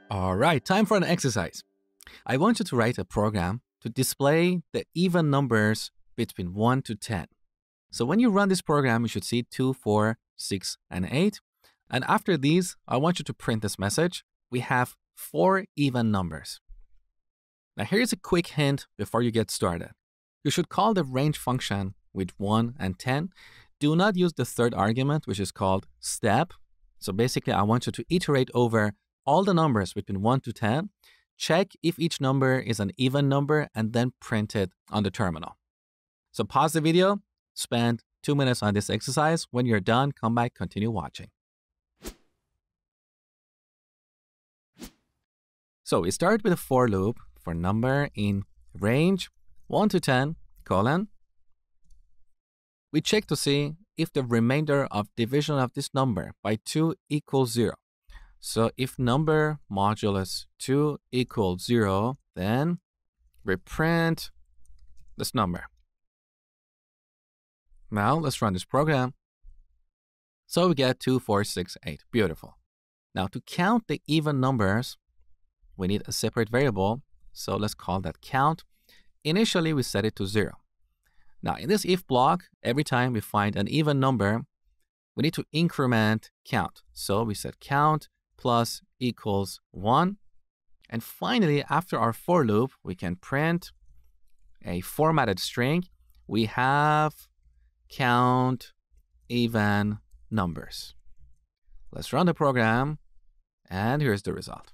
All right, time for an exercise. I want you to write a program to display the even numbers between 1 to 10. So when you run this program, you should see 2, 4, 6, and 8. And after these, I want you to print this message. We have 4 even numbers. Now here's a quick hint before you get started. You should call the range function with 1 and 10. Do not use the third argument, which is called step. So basically, I want you to iterate over all the numbers between 1 to 10. Check if each number is an even number and then print it on the terminal. So pause the video, spend 2 minutes on this exercise. When you're done, come back, continue watching. So we start with a for loop for number in range 1 to 10, colon. We check to see if the remainder of division of this number by 2 equals 0. So if number modulus 2 equals 0, then we print this number. Now let's run this program. So we get 2, 4, 6, 8. Beautiful. Now to count the even numbers, we need a separate variable. So let's call that count. Initially, we set it to 0. Now in this if block, every time we find an even number, we need to increment count. So we set count plus equals 1. And finally, after our for loop, we can print a formatted string. We have count even numbers. Let's run the program, and here's the result.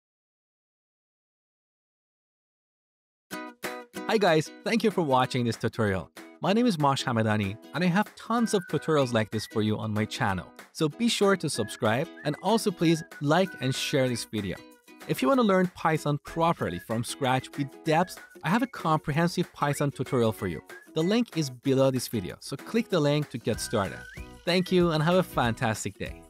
Hi guys, thank you for watching this tutorial. My name is Mosh and I have tons of tutorials like this for you on my channel. So be sure to subscribe and also please like and share this video. If you want to learn Python properly from scratch with depth, I have a comprehensive Python tutorial for you. The link is below this video, so click the link to get started. Thank you and have a fantastic day.